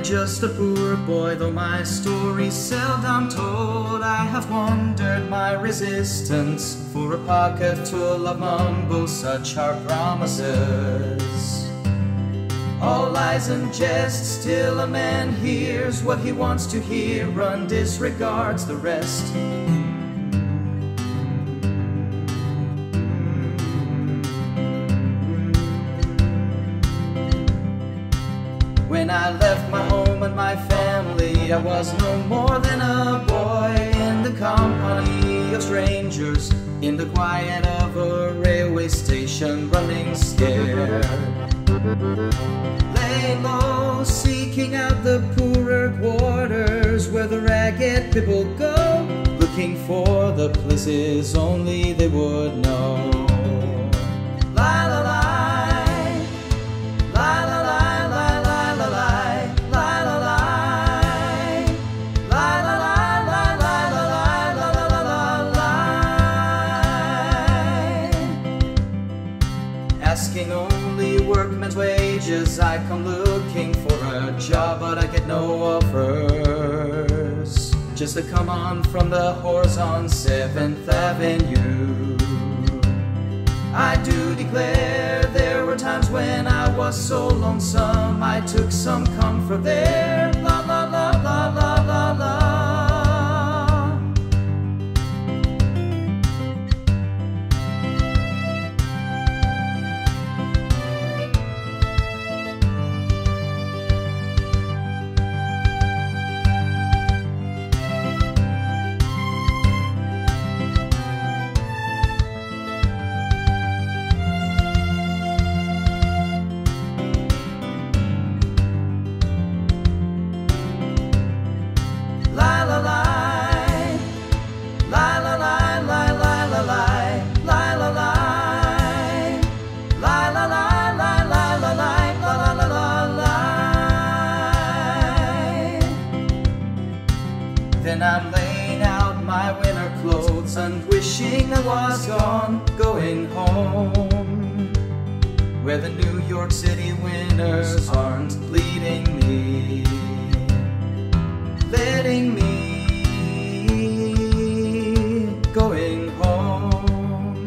just a poor boy, though my story's seldom told. I have wandered my resistance for a pocket full of mumbles, such are promises. All lies and jest, still a man hears what he wants to hear and disregards the rest. When I left my home and my family, I was no more than a boy in the company of strangers, in the quiet of a railway station, running scared. Lay low, seeking out the poorer quarters where the ragged people go, looking for the places only they would know. La la la. Asking only workmen's wages, I come looking for a job, but I get no offers. Just to come on from the whores on 7th Avenue. I do declare there were times when I was so lonesome, I took some comfort there. La la la la la la la. Then I'm laying out my winter clothes and wishing I was gone, going home, where the New York City winters aren't bleeding me, letting me, going home.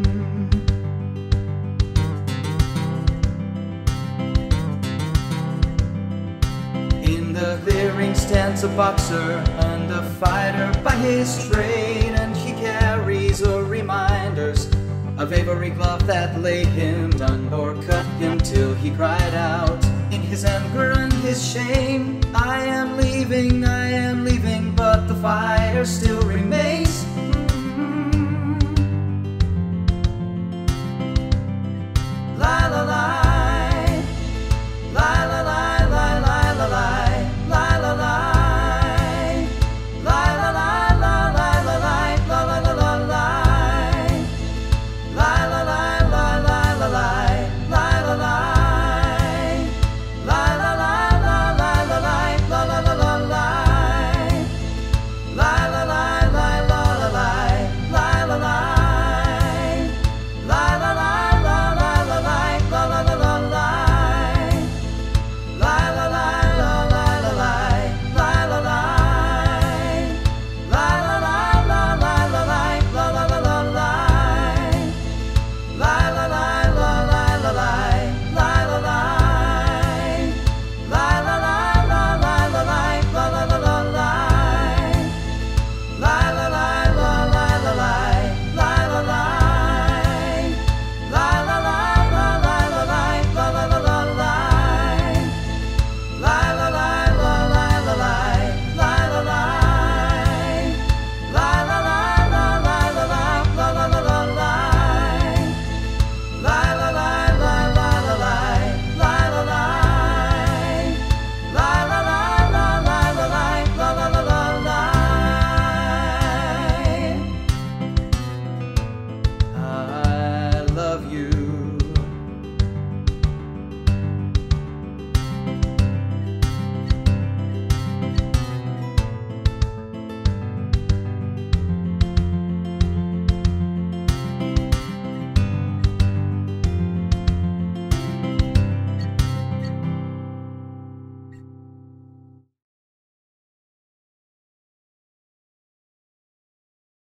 In the clearing stands a boxer and a fighter by his trade, and he carries a reminders of every glove that laid him down or cut him till he cried out in his anger and his shame, I am leaving, but the fire still remains.